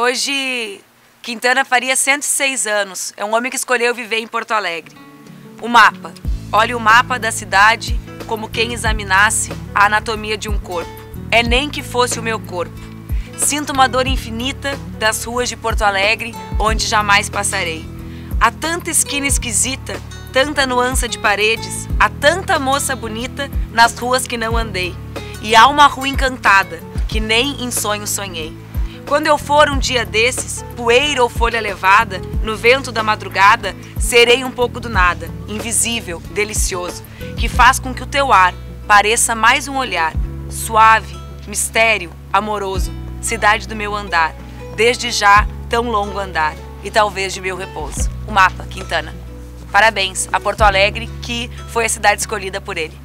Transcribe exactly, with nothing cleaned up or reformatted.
Hoje, Quintana faria cento e seis anos. É um homem que escolheu viver em Porto Alegre. O mapa. Olhe o mapa da cidade como quem examinasse a anatomia de um corpo. É nem que fosse o meu corpo. Sinto uma dor infinita das ruas de Porto Alegre, onde jamais passarei. Há tanta esquina esquisita, tanta nuance de paredes, há tanta moça bonita nas ruas que não andei. E há uma rua encantada, que nem em sonho sonhei. Quando eu for um dia desses, poeira ou folha levada, no vento da madrugada, serei um pouco do nada, invisível, delicioso, que faz com que o teu ar pareça mais um olhar, suave, mistério, amoroso, cidade do meu andar, desde já tão longo andar, e talvez de meu repouso. O mapa, Quintana. Parabéns a Porto Alegre, que foi a cidade escolhida por ele.